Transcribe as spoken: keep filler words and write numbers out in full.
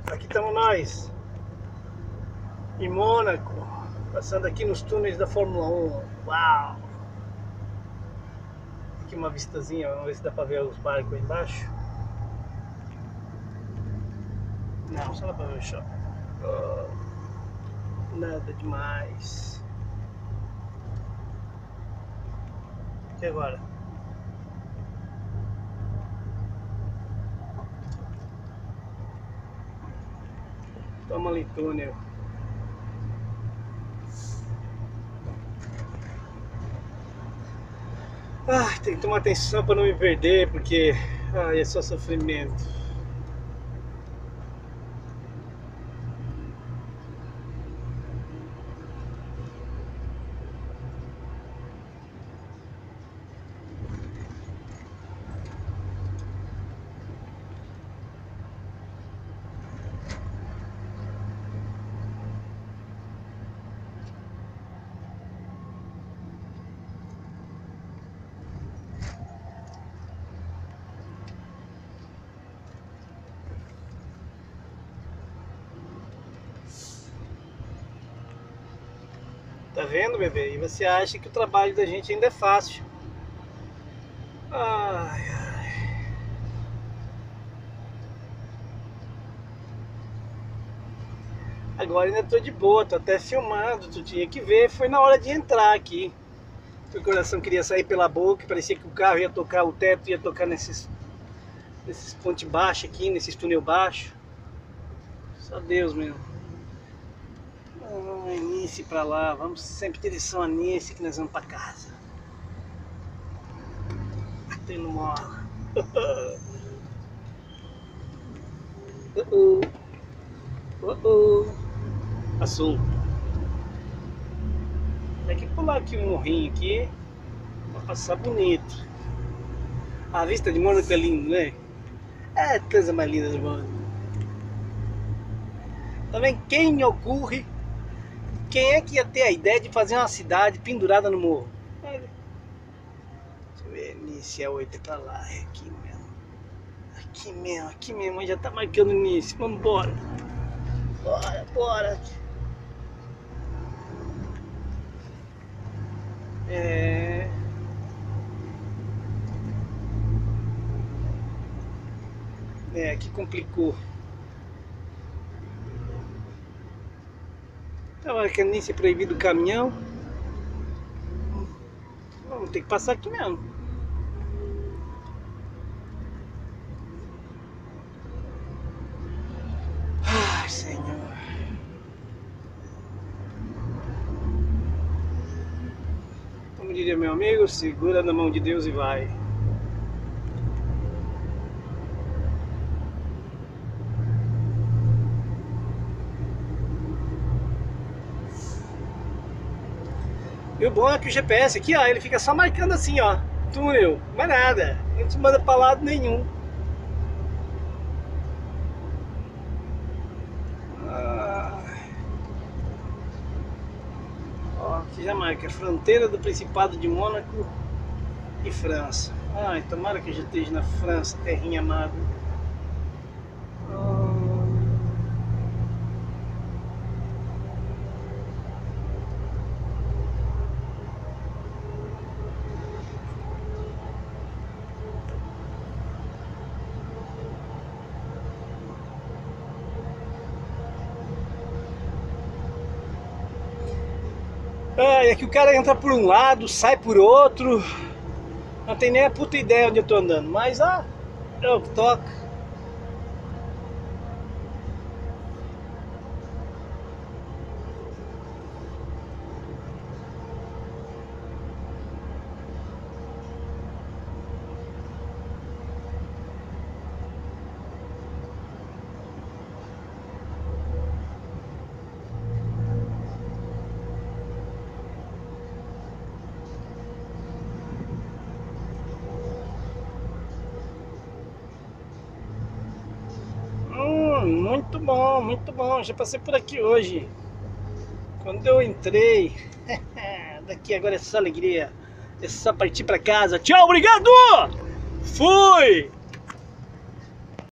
Aqui estamos nós, em Mônaco, passando aqui nos túneis da Fórmula um. Uau! Aqui uma vistazinha, vamos ver se dá pra ver os barcos aí embaixo. Não, só dá pra ver o shopping. Oh, nada demais. E agora? Toma ali túnel. Ah, tem que tomar atenção para não me perder, porque ah, é só sofrimento. Tá vendo, bebê? E você acha que o trabalho da gente ainda é fácil. Ai, ai. Agora ainda tô de boa, tô até filmando, tu tinha que ver, foi na hora de entrar aqui. Meu coração queria sair pela boca, parecia que o carro ia tocar, o teto ia tocar nesses, nesses pontes baixos aqui, nesses túnel baixos. Só Deus mesmo. Ai, Nice pra lá, vamos sempre em direção a Nice que nós vamos pra casa. Até no morro. uh -uh. Uh -uh. Passou. Tem que pular aqui um morrinho aqui pra passar bonito. A vista de Mônaco é lindo, né? É a coisa mais linda do mundo. Também quem me ocorre, quem é que ia ter a ideia de fazer uma cidade pendurada no morro? Deixa eu ver, Nice é oito pra lá, é aqui mesmo. Aqui mesmo, aqui mesmo, já tá marcando Nice, vamos embora. Bora, bora. É... É, aqui complicou. Tava que Nice é proibido o caminhão. Vamos ter que passar aqui mesmo. Ai, Senhor. Como diria meu amigo, segura na mão de Deus e vai. E o bom é que o G P S aqui, ó, ele fica só marcando assim, ó, túnel, mais nada, não te manda pra lado nenhum. Ah. Ó, aqui já marca a fronteira do Principado de Mônaco e França. Ai, tomara que eu já esteja na França, terrinha amada. Ah, é que o cara entra por um lado, sai por outro. Não tem nem a puta ideia onde eu tô andando. Mas ah, é o que toca. Muito bom, muito bom. Já passei por aqui hoje. Quando eu entrei, daqui agora é só alegria. É só partir pra casa. Tchau, obrigado! Fui!